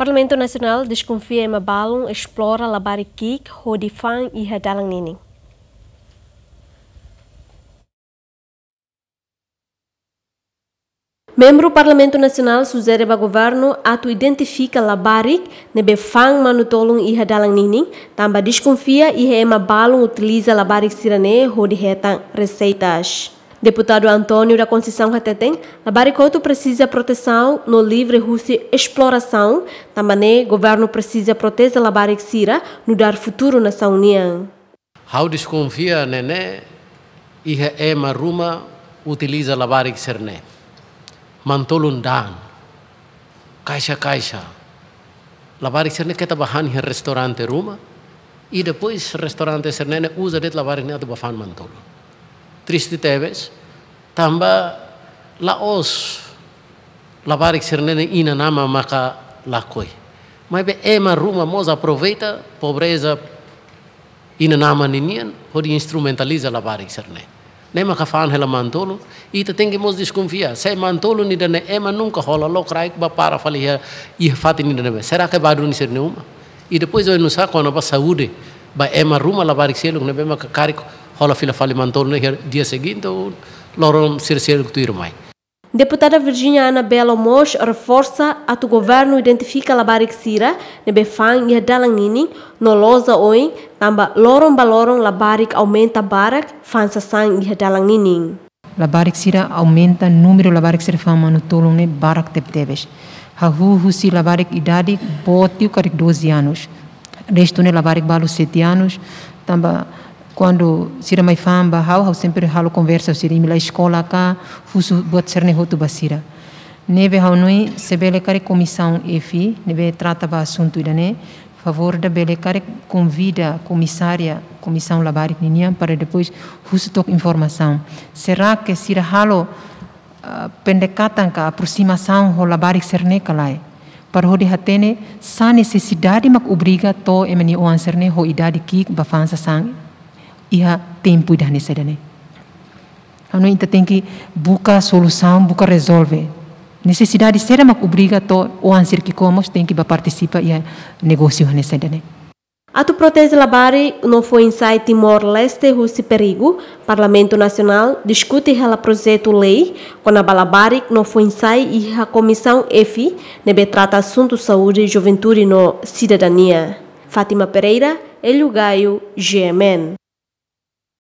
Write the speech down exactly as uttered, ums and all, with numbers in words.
Parlamento Nacional desconfia em balão explora labarikik, hodifang e hadalang nining. Membro do Parlamento Nacional sugere ao governo atu identifica labarik nebe fang manutolong e hadalang nining, tamba desconfia e ema balão utiliza labarik sirane hodi hetang receitas. Deputado Antônio da Conceição Hateteng, Labaricoto precisa proteção no livre russo exploração, também o governo precisa proteger a Labarik Sira no dar futuro nessa união. How desconfia nene e é maruma utiliza Labarik Serne. Mantolun dan, caixa caixa. Labarik Serne que trabalha em restaurante ruma e depois restaurante Serne usa det Labarik ne atubafan mantolun. Triste teves, tamba laos labarik sernene ina nama maka lakoi. Mas be ema ruma mos aproveita pobreza ina nama ninian pode instrumentaliza labarik serne. Nem maka fan hela mantolo, ita tem que mos desconfiar. Se mantolo ni dane ema nunca rola locraik ba para falia e fati ni dane. Será que badru ni serne uma? E depois eu não sei quando ba saúde ba ema ruma labarik selo ne be maka carico rola fila fali mantolo no dia seguinte ou lorom ser que tu irmai. Deputada Virginia Anabela Mosh reforça a tu governo identifica labarik sira nebe fang e dalang nining no loza oin tamba lorom balorom labarik aumenta barak fansa sang e dalang nining. Labarik sira aumenta número labarik sira fama no tolong ne barak tepteves. Hahu husi labarik idade botiu karik doze anos. Resto ne labarik balu sete anos tamba quando sira mai famba hau hau sempre halo conversa sira imila escola cá fusu buat serne hotu basira neve hau noi sebele kare comissão E F I neve trata ba assunto idane favor da bele kare convida comissária comissão labarik ninia para depois fusu tok informação será que sira halo uh, pendekatan ka aproximação ho labarik serne kalai para hodi hatene sa necessidade mak obriga to emani o anserne ho idade ki ba fansa sang ia tempo dah nessa dane. Anu inte tem que buscar solução, buscar resolver. Necessidade será mak obriga to o answer que comos tem que participar ia negócio nessa dane. Atu protege labari não foi insai Timor-Leste russo perigo. Parlamento Nacional discute ela projeto lei quando a balabari não foi insai e a comissão E F I nebe trata assunto saúde e juventude no cidadania. Fátima Pereira, Elio Gaio, G M N.